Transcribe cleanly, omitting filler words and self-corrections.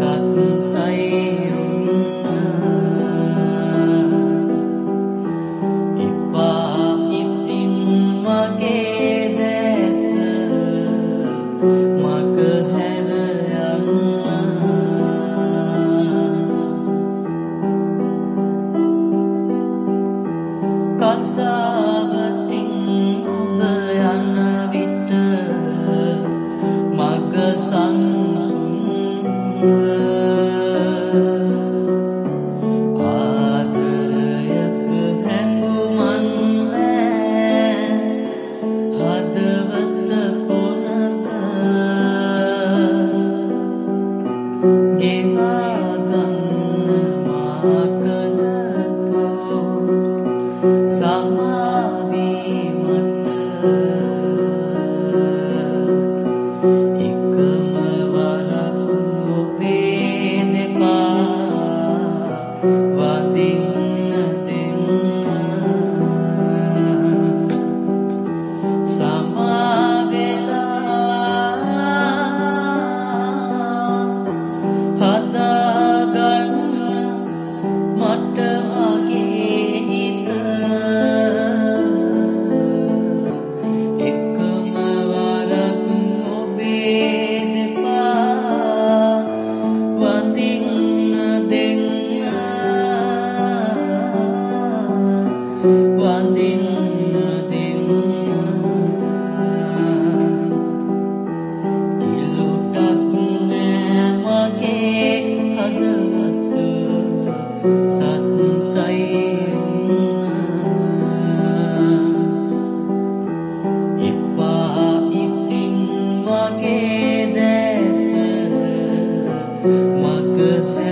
කසාවතින් ඔබ යන විට මග සංසුන්ව ආදරයක හැඟුමන් නෑ හදවත කොනක ගෙවා ගන්න මා කළ සමාවීමට එකම වරක් ඔබේ දෙපා වඳින්න දෙන්න සමාවෙලා හදාගන්න මට මගේ හිත වඳින්න දෙන්න කිලුටක් නෑ මගේ හදවත සත්තයි එපා ඉතින් මගේ දැස මග